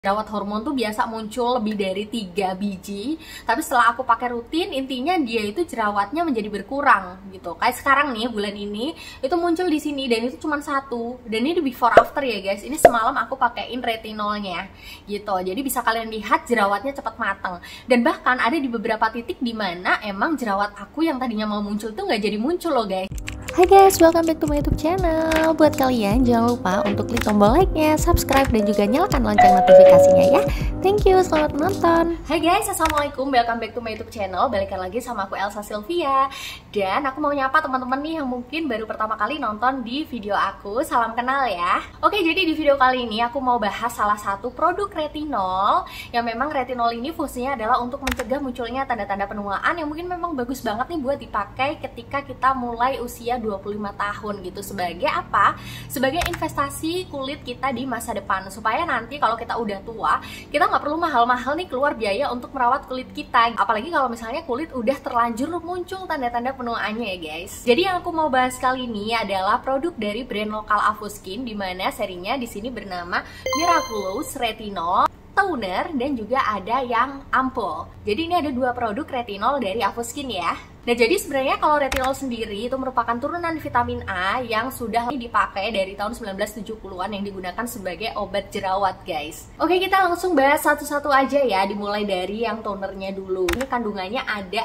Jerawat hormon tuh biasa muncul lebih dari 3 biji, tapi setelah aku pakai rutin, intinya dia itu jerawatnya menjadi berkurang gitu. Kayak sekarang nih, bulan ini itu muncul di sini dan itu cuma satu. Dan ini before after ya guys. Ini semalam aku pakein retinolnya gitu. Jadi bisa kalian lihat jerawatnya cepat matang. Dan bahkan ada di beberapa titik di mana emang jerawat aku yang tadinya mau muncul tuh nggak jadi muncul loh guys. Hai guys, welcome back to my YouTube channel. Buat kalian jangan lupa untuk klik tombol like-nya, subscribe dan juga nyalakan lonceng notifikasinya ya. Thank you, selamat menonton. Hai guys, assalamualaikum, welcome back to my YouTube channel. Balikan lagi sama aku Elsa Sylvia. Dan aku mau nyapa teman-teman nih yang mungkin baru pertama kali nonton di video aku. Salam kenal ya. Oke, jadi di video kali ini aku mau bahas salah satu produk retinol. Yang memang retinol ini fungsinya adalah untuk mencegah munculnya tanda-tanda penuaan yang mungkin memang bagus banget nih buat dipakai ketika kita mulai usia 25 tahun gitu. Sebagai apa? Sebagai investasi kulit kita di masa depan, supaya nanti kalau kita udah tua, kita nggak perlu mahal-mahal nih keluar biaya untuk merawat kulit kita. Apalagi kalau misalnya kulit udah terlanjur muncul tanda-tanda penuaannya ya guys. Jadi yang aku mau bahas kali ini adalah produk dari brand lokal Avoskin, di mana serinya di sini bernama Miraculous Retinol Toner dan juga ada yang ampul. Jadi ini ada dua produk retinol dari Avoskin ya. Nah, jadi sebenarnya kalau retinol sendiri itu merupakan turunan vitamin A yang sudah dipakai dari tahun 1970-an yang digunakan sebagai obat jerawat, guys. Oke, kita langsung bahas satu-satu aja ya, dimulai dari yang tonernya dulu. Ini kandungannya ada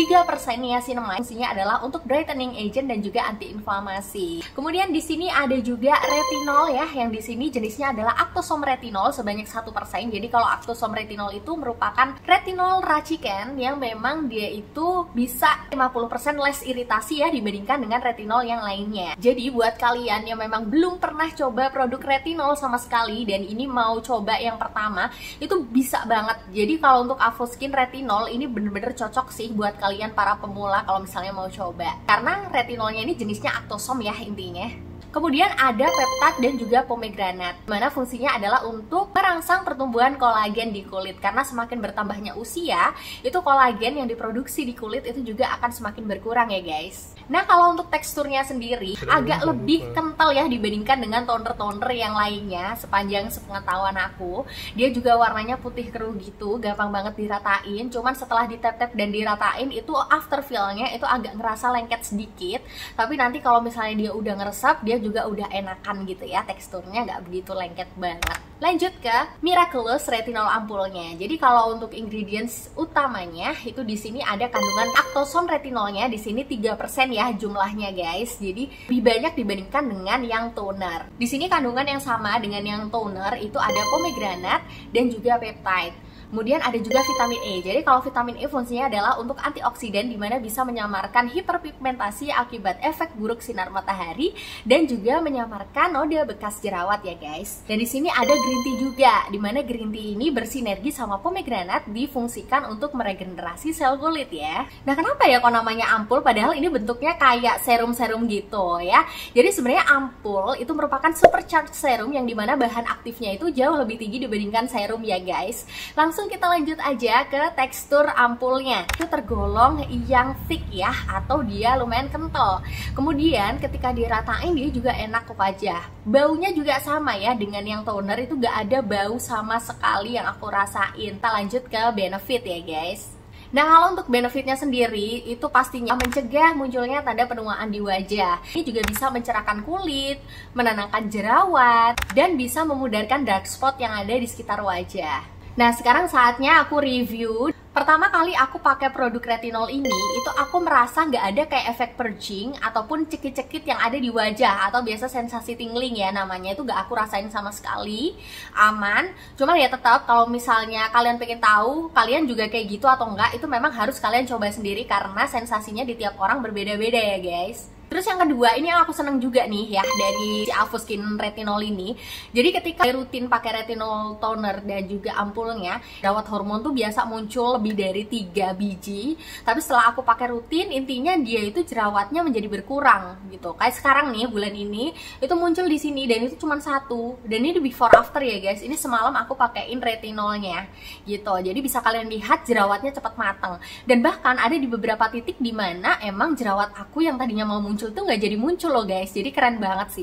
3% niacinamide, fungsinya adalah untuk brightening agent dan juga anti-inflamasi. Kemudian di sini ada juga retinol ya, yang di sini jenisnya adalah actosome retinol sebanyak 1%. Jadi kalau actosome retinol itu merupakan retinol racikan yang memang dia itu bisa 50% less iritasi ya dibandingkan dengan retinol yang lainnya. Jadi buat kalian yang memang belum pernah coba produk retinol sama sekali dan ini mau coba yang pertama, itu bisa banget. Jadi kalau untuk Avoskin retinol ini bener-bener cocok sih buat kalian para pemula kalau misalnya mau coba. Karena retinolnya ini jenisnya actosome ya intinya. Kemudian ada peptide dan juga pomegranate, mana fungsinya adalah untuk merangsang pertumbuhan kolagen di kulit. Karena semakin bertambahnya usia, itu kolagen yang diproduksi di kulit itu juga akan semakin berkurang ya guys. Nah, kalau untuk teksturnya sendiri agak lebih kental ya dibandingkan dengan toner-toner yang lainnya sepanjang sepengetahuan aku. Dia juga warnanya putih keruh gitu, gampang banget diratain. Cuman setelah ditap-tap dan diratain itu after feel-nya itu agak ngerasa lengket sedikit. Tapi nanti kalau misalnya dia udah ngeresap, dia juga udah enakan gitu ya, teksturnya nggak begitu lengket banget. Lanjut ke Miraculous Retinol ampulnya. Jadi kalau untuk ingredients utamanya itu di sini ada kandungan actosome retinolnya di sini 3% ya jumlahnya guys. Jadi lebih banyak dibandingkan dengan yang toner. Di sini kandungan yang sama dengan yang toner itu ada pomegranate dan juga peptide. Kemudian ada juga vitamin E. Jadi kalau vitamin E fungsinya adalah untuk antioksidan, dimana bisa menyamarkan hiperpigmentasi akibat efek buruk sinar matahari dan juga menyamarkan noda bekas jerawat ya guys. Dan di sini ada green tea juga, dimana green tea ini bersinergi sama pomegranate difungsikan untuk meregenerasi sel kulit ya. Nah, kenapa ya kok namanya ampul padahal ini bentuknya kayak serum-serum gitu ya. Jadi sebenarnya ampul itu merupakan supercharged serum yang dimana bahan aktifnya itu jauh lebih tinggi dibandingkan serum ya guys. Langsung kita lanjut aja ke tekstur ampulnya. Itu tergolong yang thick ya, atau dia lumayan kental. Kemudian ketika diratain dia juga enak ke wajah. Baunya juga sama ya dengan yang toner, itu gak ada bau sama sekali yang aku rasain. Kita lanjut ke benefit ya guys. Nah, kalau untuk benefitnya sendiri itu pastinya mencegah munculnya tanda penuaan di wajah. Ini juga bisa mencerahkan kulit, menenangkan jerawat, dan bisa memudarkan dark spot yang ada di sekitar wajah. Nah, sekarang saatnya aku review. Pertama kali aku pakai produk retinol ini, itu aku merasa nggak ada kayak efek purging ataupun cekit-cekit yang ada di wajah, atau biasa sensasi tingling ya namanya, itu nggak aku rasain sama sekali. Aman. Cuman ya tetap kalau misalnya kalian pengen tahu kalian juga kayak gitu atau enggak, itu memang harus kalian coba sendiri karena sensasinya di tiap orang berbeda-beda ya guys. Terus yang kedua, ini yang aku seneng juga nih ya dari si Avoskin retinol ini. Jadi ketika rutin pakai retinol toner dan juga ampulnya, jerawat hormon tuh biasa muncul lebih dari 3 biji. Tapi setelah aku pakai rutin, intinya dia itu jerawatnya menjadi berkurang gitu. Kayak sekarang nih bulan ini itu muncul di sini dan itu cuma satu. Dan ini before after ya guys. Ini semalam aku pakein retinolnya gitu. Jadi bisa kalian lihat jerawatnya cepat matang. Dan bahkan ada di beberapa titik di mana emang jerawat aku yang tadinya mau muncul tuh nggak jadi muncul loh guys. Jadi keren banget sih.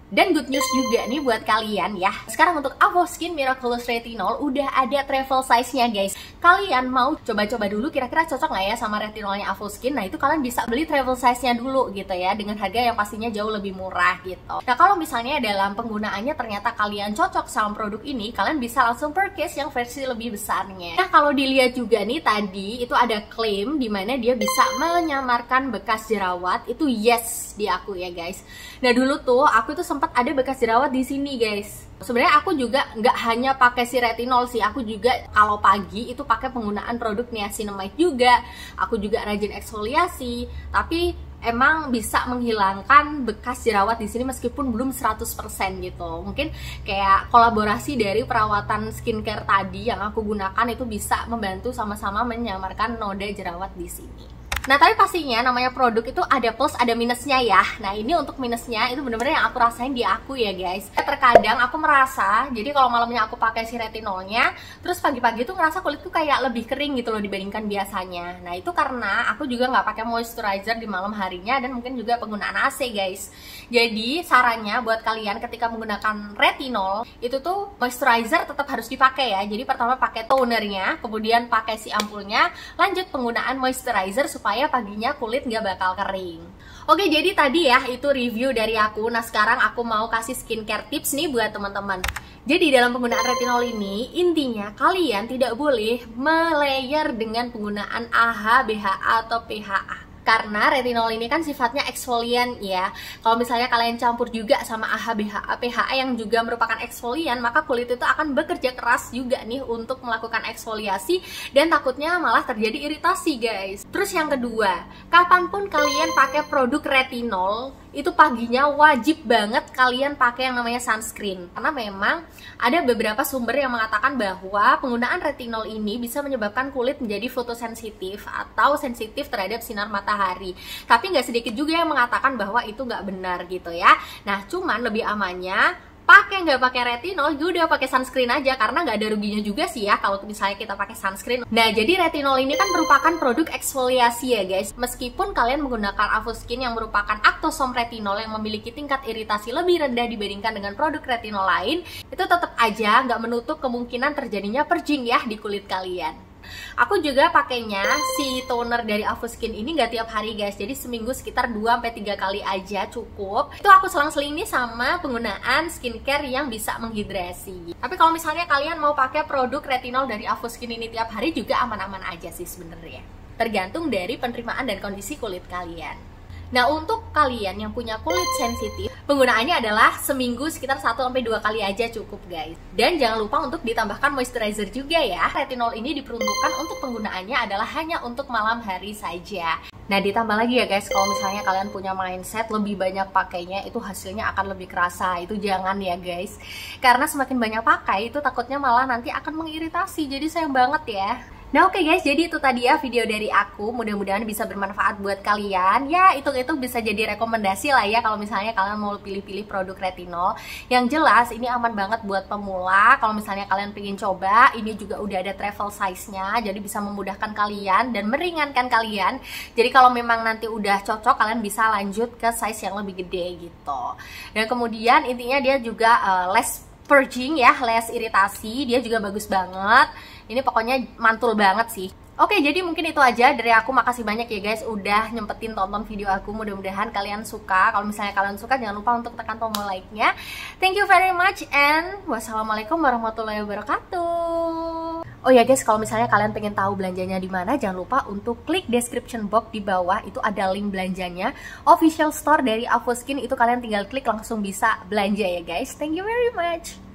Dan good news juga nih buat kalian ya. Sekarang untuk Avoskin Miraculous Retinol udah ada travel size-nya guys. Kalian mau coba-coba dulu kira-kira cocok nggak ya sama retinolnya Avoskin? Nah itu kalian bisa beli travel size-nya dulu gitu ya, dengan harga yang pastinya jauh lebih murah gitu. Nah kalau misalnya dalam penggunaannya ternyata kalian cocok sama produk ini, kalian bisa langsung purchase yang versi lebih besarnya. Nah kalau dilihat juga nih tadi itu ada klaim dimana dia bisa menyamarkan bekas jerawat. Itu yes di aku ya guys. Nah dulu tuh aku tuh sempat ada bekas jerawat di sini guys. Sebenarnya aku juga nggak hanya pakai si retinol sih, aku juga kalau pagi itu pakai penggunaan produk niacinamide juga. Aku juga rajin eksfoliasi, tapi emang bisa menghilangkan bekas jerawat di sini meskipun belum 100% gitu. Mungkin kayak kolaborasi dari perawatan skincare tadi yang aku gunakan itu bisa membantu sama-sama menyamarkan noda jerawat di sini. Nah tapi pastinya namanya produk itu ada plus ada minusnya ya. Nah ini untuk minusnya itu bener-bener yang aku rasain di aku ya guys. Terkadang aku merasa, jadi kalau malamnya aku pakai si retinolnya, terus pagi-pagi tuh ngerasa kulitku kayak lebih kering gitu loh dibandingkan biasanya. Nah itu karena aku juga nggak pakai moisturizer di malam harinya dan mungkin juga penggunaan AC guys. Jadi sarannya buat kalian ketika menggunakan retinol itu tuh moisturizer tetap harus dipakai ya. Jadi pertama pakai tonernya, kemudian pakai si ampulnya, lanjut penggunaan moisturizer supaya paginya kulit nggak bakal kering. Oke, jadi tadi ya itu review dari aku. Nah sekarang aku mau kasih skincare tips nih buat teman-teman. Jadi dalam penggunaan retinol ini intinya kalian tidak boleh melayer dengan penggunaan AHA, BHA atau PHA. Karena retinol ini kan sifatnya eksfolian ya. Kalau misalnya kalian campur juga sama AHA, BHA, PHA yang juga merupakan eksfolian, maka kulit itu akan bekerja keras juga nih untuk melakukan eksfoliasi dan takutnya malah terjadi iritasi guys. Terus yang kedua, kapanpun kalian pakai produk retinol, itu paginya wajib banget kalian pakai yang namanya sunscreen. Karena memang ada beberapa sumber yang mengatakan bahwa penggunaan retinol ini bisa menyebabkan kulit menjadi fotosensitif atau sensitif terhadap sinar matahari. Tapi nggak sedikit juga yang mengatakan bahwa itu nggak benar gitu ya. Nah cuman lebih amannya pakai nggak pakai retinol, udah pakai sunscreen aja karena nggak ada ruginya juga sih ya kalau misalnya kita pakai sunscreen. Nah jadi retinol ini kan merupakan produk eksfoliasi ya guys. Meskipun kalian menggunakan Avoskin yang merupakan Actosome retinol yang memiliki tingkat iritasi lebih rendah dibandingkan dengan produk retinol lain, itu tetap aja nggak menutup kemungkinan terjadinya purging ya di kulit kalian. Aku juga pakainya si toner dari Avoskin ini nggak tiap hari guys. Jadi seminggu sekitar 2-3 kali aja cukup. Itu aku selang-seling nih sama penggunaan skincare yang bisa menghidrasi. Tapi kalau misalnya kalian mau pakai produk retinol dari Avoskin ini tiap hari juga aman-aman aja sih sebenarnya. Tergantung dari penerimaan dan kondisi kulit kalian. Nah untuk kalian yang punya kulit sensitif, penggunaannya adalah seminggu sekitar 1-2 kali aja cukup guys. Dan jangan lupa untuk ditambahkan moisturizer juga ya. Retinol ini diperuntukkan untuk penggunaannya adalah hanya untuk malam hari saja. Nah ditambah lagi ya guys, kalau misalnya kalian punya mindset lebih banyak pakainya, itu hasilnya akan lebih kerasa. Itu jangan ya guys, karena semakin banyak pakai itu takutnya malah nanti akan mengiritasi. Jadi sayang banget ya. Nah oke guys, jadi itu tadi ya video dari aku. Mudah-mudahan bisa bermanfaat buat kalian. Ya itu bisa jadi rekomendasi lah ya kalau misalnya kalian mau pilih-pilih produk retinol. Yang jelas ini aman banget buat pemula. Kalau misalnya kalian pengen coba, ini juga udah ada travel size-nya, jadi bisa memudahkan kalian dan meringankan kalian. Jadi kalau memang nanti udah cocok, kalian bisa lanjut ke size yang lebih gede gitu. Dan kemudian intinya dia juga less purging ya, less iritasi. Dia juga bagus banget. Ini pokoknya mantul banget sih. Oke, jadi mungkin itu aja dari aku. Makasih banyak ya guys udah nyempetin tonton video aku. Mudah-mudahan kalian suka. Kalau misalnya kalian suka, jangan lupa untuk tekan tombol like-nya. Thank you very much and wassalamualaikum warahmatullahi wabarakatuh. Oh ya guys, kalau misalnya kalian pengen tahu belanjanya di mana, jangan lupa untuk klik description box di bawah. Itu ada link belanjanya. Official store dari Avoskin, itu kalian tinggal klik langsung bisa belanja ya guys. Thank you very much.